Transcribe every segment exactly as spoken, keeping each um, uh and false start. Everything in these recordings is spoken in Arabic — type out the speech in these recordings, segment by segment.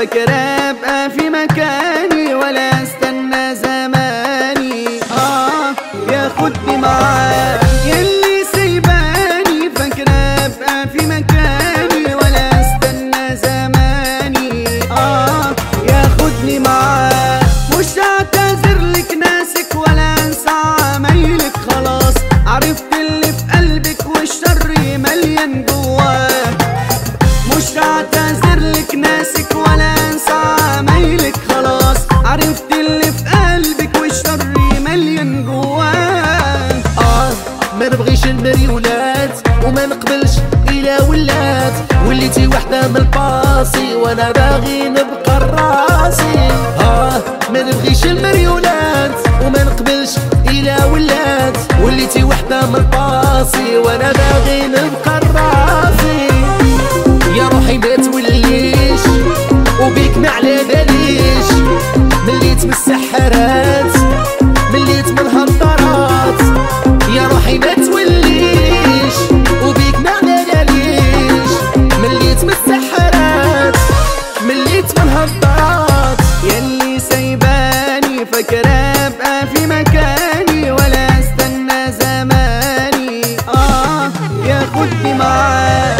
فاكرة ابقى في مكاني ولا استنى زماني اه ياخدني معاه. يلي سايباني فاكرة ابقى في مكاني ولا استنى زماني اه ياخدني معاه. مش هعتذر لك ناسك ولا انسى عمايلك، خلاص عرفت اللي في قلبك والشر مليان جواه. مش هعتذر لك ناسك ولا انسى عمايلك، خلاص عرفت اللي في قلبك والشر مليان جواه. اه ما نبغيش المريولات وما نقبلش الى ولات، وليتي وحده من الباصي وانا باغي نبقى الراسي. اه ما نبغيش المريولات وما نقبلش الى ولات، وليتي وحده من الباصي وانا باغي نبقى الراسي. يا روحي ما توليش وبيك ما على باليش، مليت من السحرات مليت من الهضرات. يا روحي ما توليش وبيك ما على باليش، مليت من السحرات مليت من الهضرات. يلي سايباني فاكرة ابقى في مكاني ولا استنى زماني اه ياخدني معاه.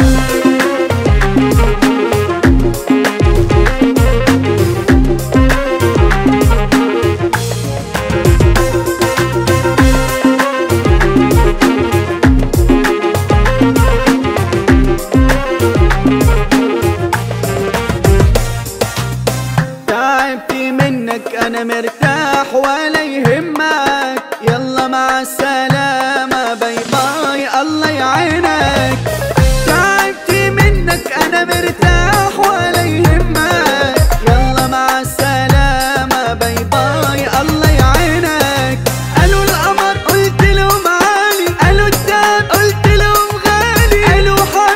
تعبت منك انا مرتاح ولا يهمك، يلا مع السلامة باي باي الله يعينك. تعبت منك انا مرتاح ولا يهمك، يلا مع السلامة باي باي الله يعينك. قالوا القمر قلت لهم عالي، قالوا الدهب قلت لهم غالي، قالوا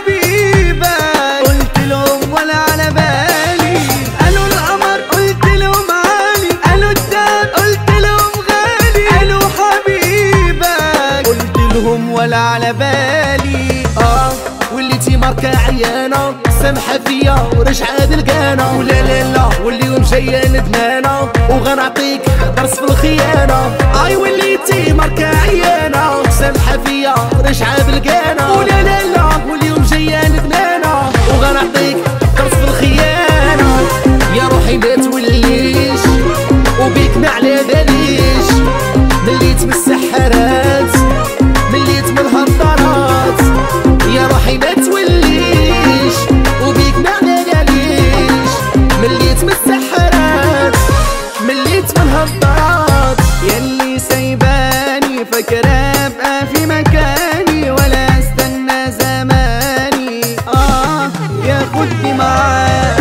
حبيبك قلت لهم ولا على بالي. قالوا القمر قلت لهم عالي، قالوا الدهب قلت لهم غالي، قالوا حبيبك قلت لهم ولا على بالي. اه وليتي ماركة عيانة سامحة فيا ورجعة دلقانة، ولا لا لا واليوم جاية ندمانة وغنعطيك درس في الخيانة. اي وليتي ماركة عيانة سامحة فيا ورجعة دلقانة، ولا لا لا واليوم جاية ندمانة وغنعطيك درس في الخيانة. يا روحي ما توليش وبيك ما على باليش، مليت من السحرات مليت من الهضرات. يا روحي ما توليش وبيك ما على باليش، مليت من السحرات مليت من الهضرات. يلي سايباني فاكرة ابقى في مكاني ولا استنى زماني اه ياخدني معاه.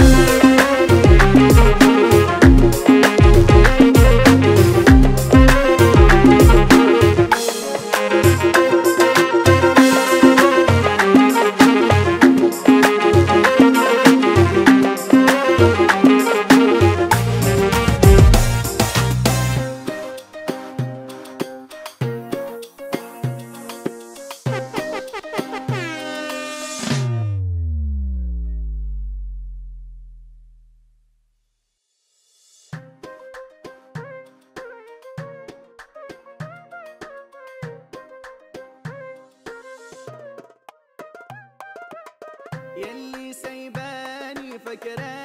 يلي سايباني فاكرة